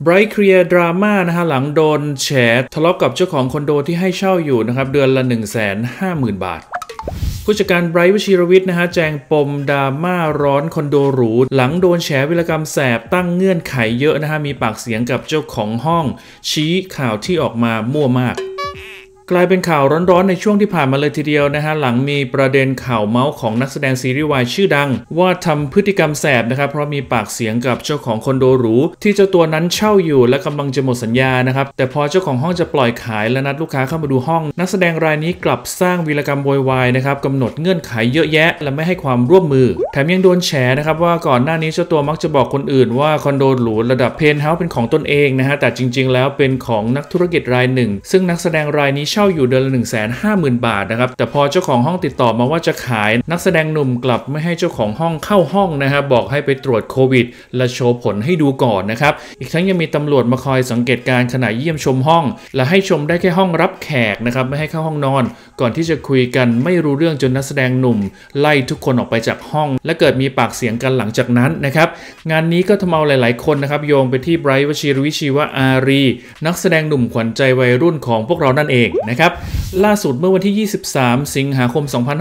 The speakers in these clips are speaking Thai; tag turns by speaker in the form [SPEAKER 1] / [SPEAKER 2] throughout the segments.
[SPEAKER 1] ไบรท์เคลียร์ดราม่านะฮะหลังโดนแฉทะเลาะกับเจ้าของคอนโดที่ให้เช่าอยู่นะครับเดือนละ 150,000 บาทผู้จัดการไบรท์ วชิรวิทย์นะฮะแจงปมดราม่าร้อนคอนโดหรูหลังโดนแฉวิรกรรมแสบตั้งเงื่อนไขเยอะนะฮะมีปากเสียงกับเจ้าของห้องชี้ข่าวที่ออกมามั่วมากกลายเป็นข่าวร้อนๆในช่วงที่ผ่านมาเลยทีเดียวนะฮะหลังมีประเด็นข่าวเมาส์ของนักแสดงซีรีส์วายชื่อดังว่าทำพฤติกรรมแสบนะครับเพราะมีปากเสียงกับเจ้าของคอนโดหรูที่เจ้าตัวนั้นเช่าอยู่และกำลังจะหมดสัญญานะครับแต่พอเจ้าของห้องจะปล่อยขายและนัดลูกค้าเข้ามาดูห้องนักแสดงรายนี้กลับสร้างวีรกรรมโวยวายนะครับกำหนดเงื่อนไขเยอะแยะและไม่ให้ความร่วมมือแถมยังโดนแฉนะครับว่าก่อนหน้านี้เจ้าตัวมักจะบอกคนอื่นว่าคอนโดหรูระดับเพนท์เฮาส์เป็นของตนเองนะฮะแต่จริงๆแล้วเป็นของนักธุรกิจรายหนึ่งซึ่งนักแสดงรายนี้เช่าอยู่เดือนละ150,000 บาทนะครับแต่พอเจ้าของห้องติดต่อมาว่าจะขายนักแสดงหนุ่มกลับไม่ให้เจ้าของห้องเข้าห้องนะครับบอกให้ไปตรวจโควิดและโชว์ผลให้ดูก่อนนะครับอีกทั้งยังมีตำรวจมาคอยสังเกตการขณะเยี่ยมชมห้องและให้ชมได้แค่ห้องรับแขกนะครับไม่ให้เข้าห้องนอนก่อนที่จะคุยกันไม่รู้เรื่องจนนักแสดงหนุ่มไล่ทุกคนออกไปจากห้องและเกิดมีปากเสียงกันหลังจากนั้นนะครับงานนี้ก็ทำเอาหลายๆคนนะครับโยงไปที่ไบรท์ วชิรวิทย์ ชีวอารีนักแสดงหนุ่มขวัญใจวัยรุ่นของพวกเรานั่นเองนะครับล่าสุดเมื่อวันที่23 สิงหาคม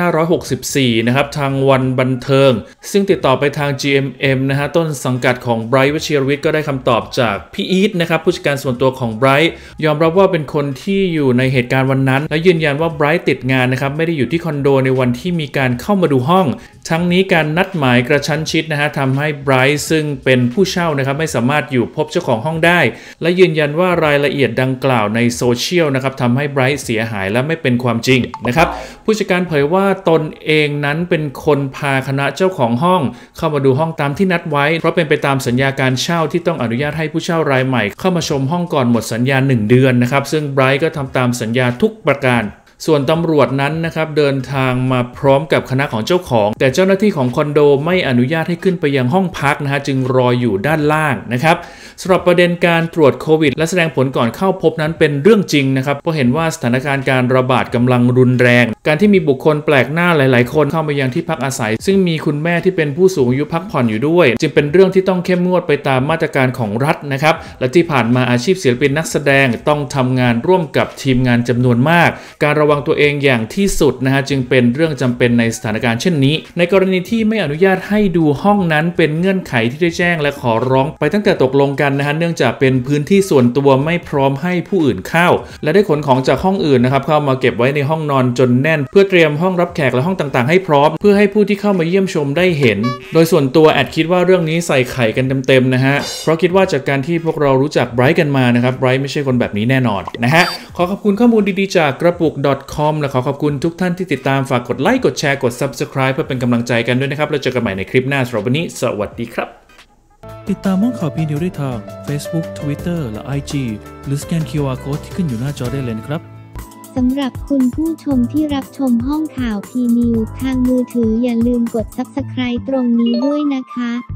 [SPEAKER 1] 2564 นะครับทางวันบันเทิงซึ่งติดต่อไปทาง GMM นะฮะต้นสังกัดของไบรท์ วชิรวิทย์ก็ได้คำตอบจากพี่อีทนะครับผู้จัดการส่วนตัวของไบรท์ยอมรับว่าเป็นคนที่อยู่ในเหตุการณ์วันนั้นและยืนยันว่าไบรท์ติดงานนะครับไม่ได้อยู่ที่คอนโดในวันที่มีการเข้ามาดูห้องทั้งนี้การนัดหมายกระชั้นชิดนะฮะทำให้ไบรท์ซึ่งเป็นผู้เช่านะครับไม่สามารถอยู่พบเจ้าของห้องได้และยืนยันว่ารายละเอียดดังกล่าวในโซเชียลนะครับทำให้ไบรท์เสียหายและไม่เป็นความจริงนะครับผู้จัดการเผยว่าตนเองนั้นเป็นคนพาคณะเจ้าของห้องเข้ามาดูห้องตามที่นัดไว้เพราะเป็นไปตามสัญญาการเช่าที่ต้องอนุญาตให้ผู้เช่ารายใหม่เข้ามาชมห้องก่อนหมดสัญญา1 เดือนนะครับซึ่งไบรท์ก็ทำตามสัญญาทุกประการส่วนตำรวจนั้นนะครับเดินทางมาพร้อมกับคณะของเจ้าของแต่เจ้าหน้าที่ของคอนโดไม่อนุญาตให้ขึ้นไปยังห้องพักนะฮะจึงรออยู่ด้านล่างนะครับสำหรับประเด็นการตรวจโควิดและแสดงผลก่อนเข้าพบนั้นเป็นเรื่องจริงนะครับเพราะเห็นว่าสถานการณ์การระบาดกำลังรุนแรงการที่มีบุคคลแปลกหน้าหลายๆคนเข้ามายังที่พักอาศัยซึ่งมีคุณแม่ที่เป็นผู้สูงอายุพักผ่อนอยู่ด้วยจึงเป็นเรื่องที่ต้องเข้มงวดไปตามมาตรการของรัฐนะครับและที่ผ่านมาอาชีพศิลปินนักแสดงต้องทำงานร่วมกับทีมงานจำนวนมากการระวังตัวเองอย่างที่สุดนะฮะจึงเป็นเรื่องจำเป็นในสถานการณ์เช่นนี้ในกรณีที่ไม่อนุญาตให้ดูห้องนั้นเป็นเงื่อนไขที่ได้แจ้งและขอร้องไปตั้งแต่ตกลงกันนะฮะเนื่องจากเป็นพื้นที่ส่วนตัวไม่พร้อมให้ผู้อื่นเข้าและได้ขนของจากห้องอื่นนะครับเข้ามาเก็บไว้ในห้องนอนจนแน่นเพื่อเตรียมห้องรับแขกและห้องต่างๆให้พร้อมเพื่อให้ผู้ที่เข้ามาเยี่ยมชมได้เห็นโดยส่วนตัวแอดคิดว่าเรื่องนี้ใส่ไข่กันเต็มๆนะฮะเพราะคิดว่าจากการที่พวกเรารู้จักไบรท์กันมานะครับไบรท์ไม่ใช่คนแบบนี้แน่นอนนะฮะขอขอบคุณข้อมูลดีๆจากกระปุก .com และขอขอบคุณทุกท่านที่ติดตามฝากกดไลค์กดแชร์กด Subscribe เพื่อเป็นกำลังใจกันด้วยนะครับแล้วเจอกันใหม่ในคลิปหน้าสำหรับวันนี้สวัสดีครับ
[SPEAKER 2] ติดตามห้องข่าวพีนิวได้ทาง Facebook Twitter และ IG หรือสแกน QR Code ที่ขึ้นอยู่หน้าจอได้เลยนะครับ
[SPEAKER 3] สำหรับคุณผู้ชมที่รับชมห้องข่าวพีนิวทางมือถืออย่าลืมกด Subscribe ตรงนี้ด้วยนะคะ